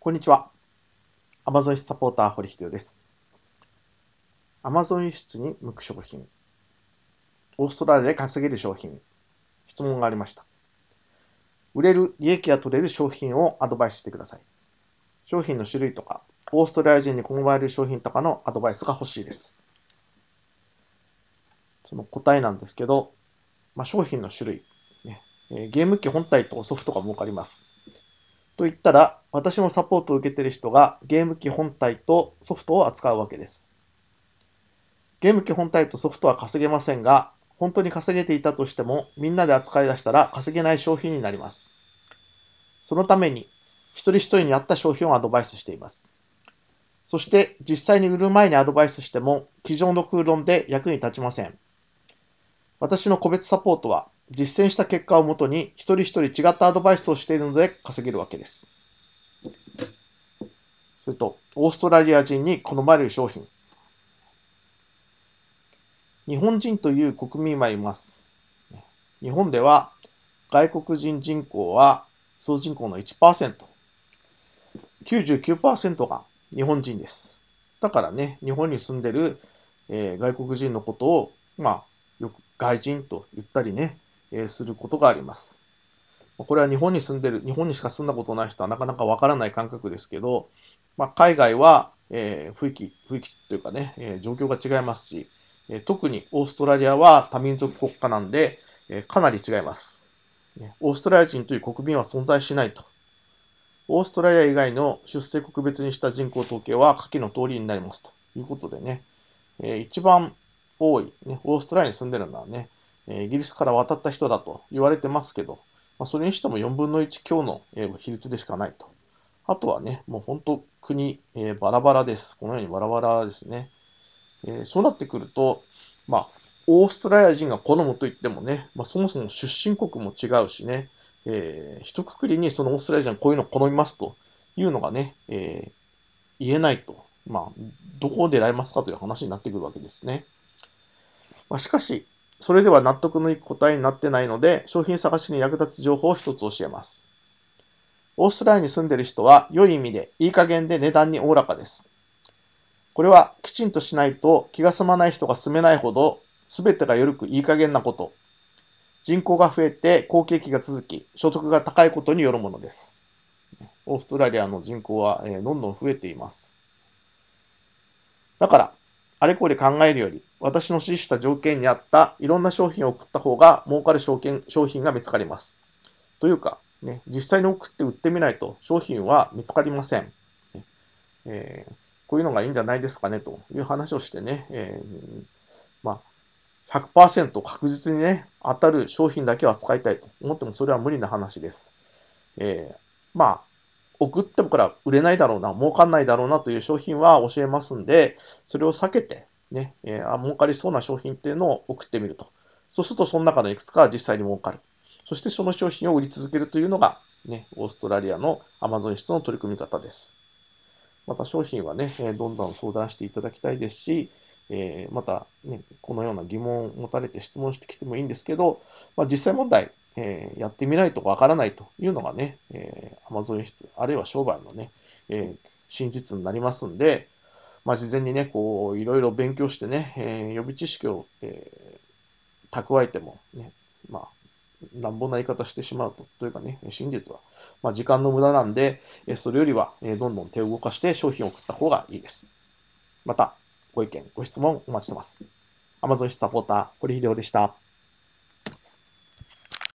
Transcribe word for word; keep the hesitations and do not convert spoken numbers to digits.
こんにちは。Amazon 輸出サポーター、堀秀夫です。Amazon 輸出に向く商品。オーストラリアで稼げる商品。質問がありました。売れる、利益が取れる商品をアドバイスしてください。商品の種類とか、オーストラリア人に好まれる商品とかのアドバイスが欲しいです。その答えなんですけど、まあ、商品の種類、ねえー、ゲーム機本体とソフトが儲かります。と言ったら、私もサポートを受けている人がゲーム機本体とソフトを扱うわけです。ゲーム機本体とソフトは稼げませんが、本当に稼げていたとしても、みんなで扱い出したら稼げない商品になります。そのために、一人一人に合った商品をアドバイスしています。そして、実際に売る前にアドバイスしても、机上の空論で役に立ちません。私の個別サポートは、実践した結果をもとに、一人一人違ったアドバイスをしているので稼げるわけです。それと、オーストラリア人に好まれる商品。日本人という国民はいます。日本では外国人人口は総人口の いちパーセント、きゅうじゅうきゅうパーセント が日本人です。だからね、日本に住んでる、えー、外国人のことを、まあ、よく外人と言ったりね、えー、することがあります。これは日本に住んでる、日本にしか住んだことない人はなかなかわからない感覚ですけど、まあ、海外は、えー、雰囲気、雰囲気というかね、えー、状況が違いますし、えー、特にオーストラリアは多民族国家なんで、えー、かなり違います。オーストラリア人という国民は存在しないと。オーストラリア以外の出生国別にした人口統計は下記の通りになりますということでね、えー、一番多い、ね、オーストラリアに住んでるのはね、イギリスから渡った人だと言われてますけど、まあ、それにしてもよんぶんのいち強の比率でしかないと。あとはね、もう本当国、えー、バラバラです。このようにバラバラですね。えー、そうなってくると、まあ、オーストラリア人が好むと言ってもね、まあ、そもそも出身国も違うしね、えー、一括りにそのオーストラリア人はこういうのを好みますというのがね、えー、言えないと。まあ、どこを狙いますかという話になってくるわけですね。まあ、しかし、それでは納得のいく答えになってないので、商品探しに役立つ情報を一つ教えます。オーストラリアに住んでいる人は、良い意味で、いい加減で値段におおらかです。これは、きちんとしないと気が済まない人が住めないほど、すべてが緩くいい加減なこと。人口が増えて好景気が続き、所得が高いことによるものです。オーストラリアの人口は、えー、どんどん増えています。だから、あれこれ考えるより、私の指示した条件に合ったいろんな商品を送った方が儲かる商品が見つかります。というか、ね、実際に送って売ってみないと商品は見つかりません。えー、こういうのがいいんじゃないですかねという話をしてね、えー、まあ、ひゃくパーセント 確実にね、当たる商品だけは使いたいと思ってもそれは無理な話です。えー、まあ、送ってもから売れないだろうな、儲かんないだろうなという商品は教えますんで、それを避けて、ね、えー、儲かりそうな商品っていうのを送ってみると。そうすると、その中のいくつかは実際に儲かる。そしてその商品を売り続けるというのが、ね、オーストラリアの Amazon 輸出の取り組み方です。また商品はね、どんどん相談していただきたいですし、えー、また、ね、このような疑問を持たれて質問してきてもいいんですけど、まあ、実際問題、えー、やってみないとわからないというのがね、えー、Amazon 輸出、あるいは商売のね、えー、真実になりますんで、まあ、事前にね、こう、いろいろ勉強してね、えー、予備知識を、えー、蓄えても、ね、まあ、乱暴な言い方してしまうと、というかね、真実は、まあ、時間の無駄なんで、それよりは、どんどん手を動かして商品を送った方がいいです。また、ご意見、ご質問お待ちしてます。Amazon サポーター、堀秀夫でした。